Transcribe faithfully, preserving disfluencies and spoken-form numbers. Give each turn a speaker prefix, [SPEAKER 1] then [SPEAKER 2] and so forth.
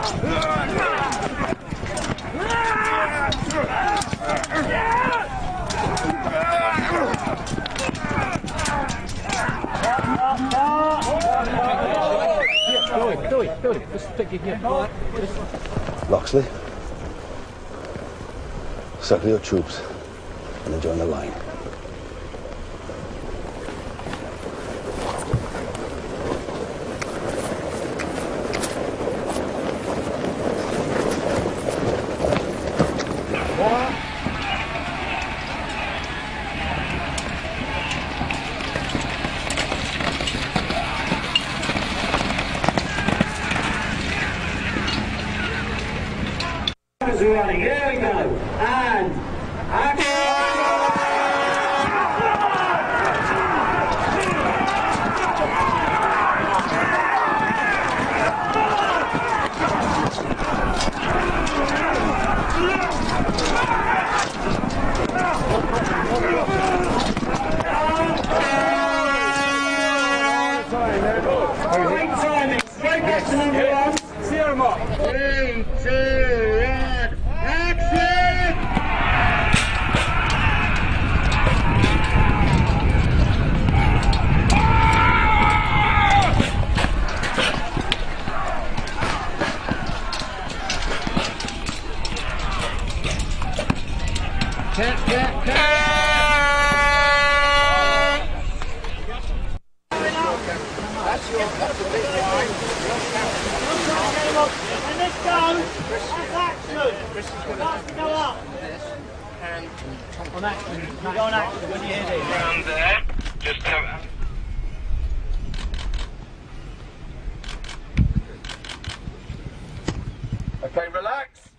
[SPEAKER 1] Loxley, circle your troops and then join the line.
[SPEAKER 2] Running. Here we go. And action. Great timing. Straight back to number one. Steer them up. Three, two, one. Action! Cat, cat, cat! That's your, that's a big line. When this goes, that's action. Starts to go up. And on action. You go on action when you hear this.
[SPEAKER 3] Round there. Just come. Okay, relax.